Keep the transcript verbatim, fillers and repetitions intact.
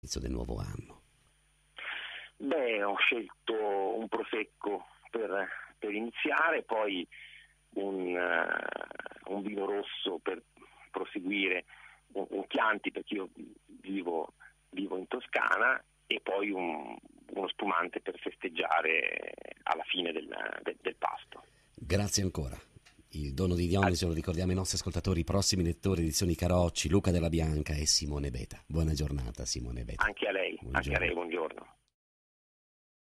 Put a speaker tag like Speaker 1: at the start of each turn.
Speaker 1: all'inizio del nuovo anno?
Speaker 2: Beh, ho scelto un prosecco per, per iniziare, poi un, uh, un vino rosso per proseguire, un, un Chianti perché io vivo, vivo in Toscana, e poi un, uno spumante per festeggiare alla fine del, del, del pasto.
Speaker 1: Grazie ancora. Il dono di Dionisi, lo ricordiamo ai nostri ascoltatori, i prossimi lettori, edizioni Carocci, Luca Della Bianca e Simone Beta. Buona giornata Simone Beta.
Speaker 2: Anche a lei,
Speaker 1: Buongiorno.
Speaker 2: anche a lei, buongiorno.